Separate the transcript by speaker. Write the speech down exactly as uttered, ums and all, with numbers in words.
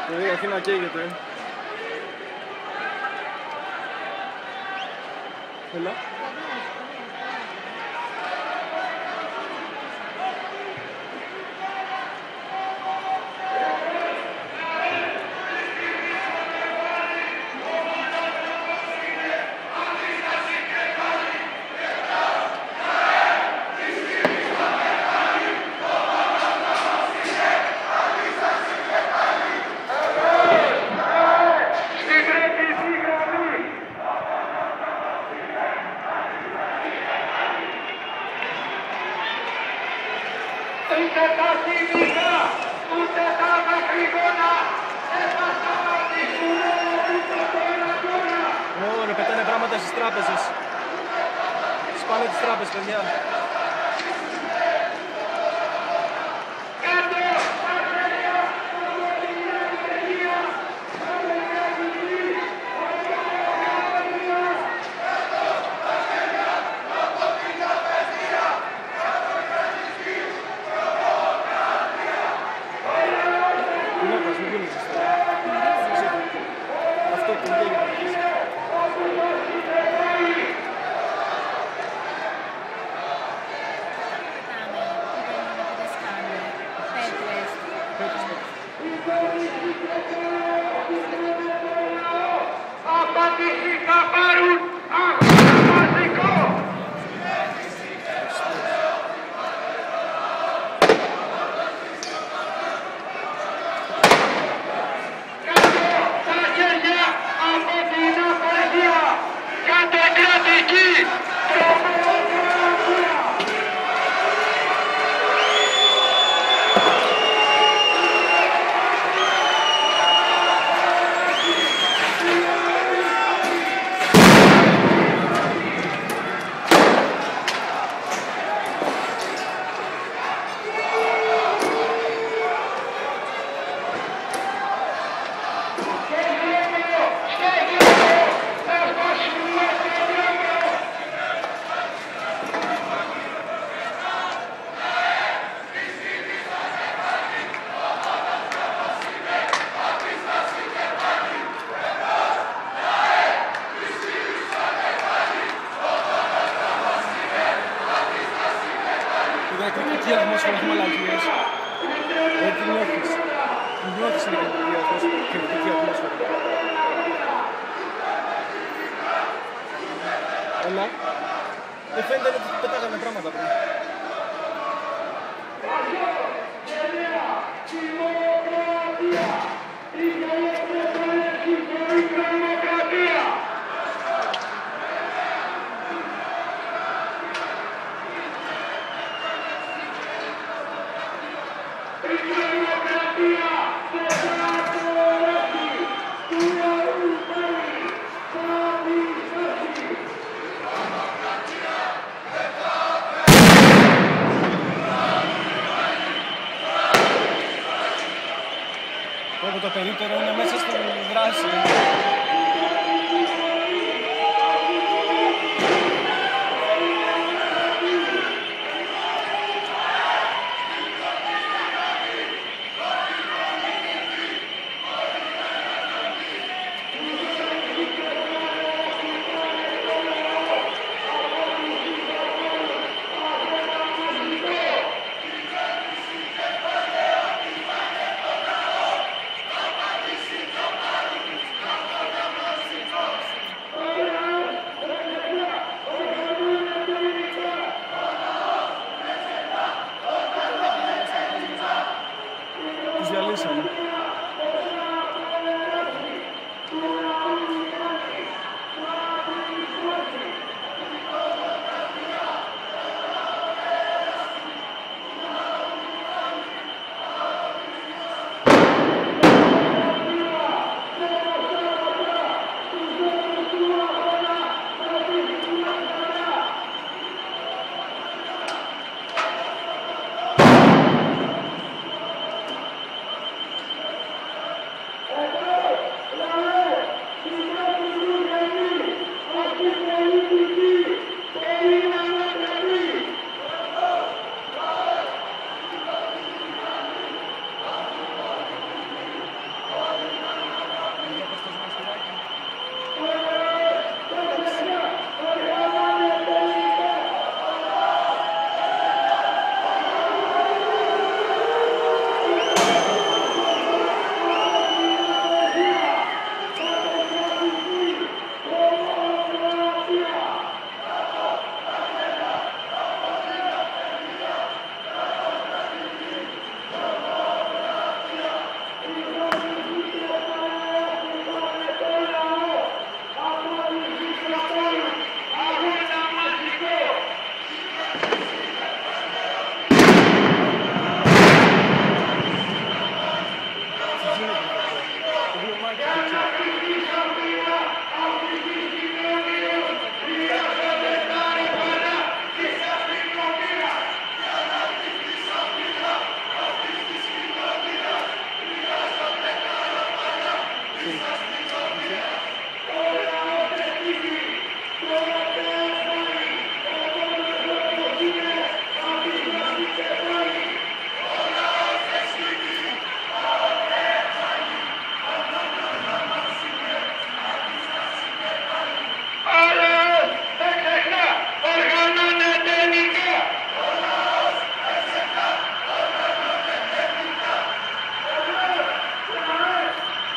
Speaker 1: Η Αθήνα καίγεται. Έλα.
Speaker 2: Ούτε τα θυμικά, ούτε τα μακρυγόνα, δεν θα σταματήσουμε ούτε τώρα τώρα.
Speaker 1: Ω, ρε, πετάνε πράγματα στις τράπεζες. Σπάνε τις τράπεζες, παιδιά. Αυτό που λέγεται.
Speaker 2: Απαντήσεις θα πάρουν αυτοματικό. Κάτω τα χέρια από την απεργία. Κάτω κρατική τρομοκρατία.
Speaker 1: Εκρηκτική ατμόσφαιρα, όχι μαλακίες. Δεν την νιώθεις. Την νιώθεις την εκρηκτική ατμόσφαιρα. Έλα. Δεν φαίνεται ότι πετάγανε πράγματα πριν. Όπου το περίπτερο είναι μέσα στην δράση. Τι.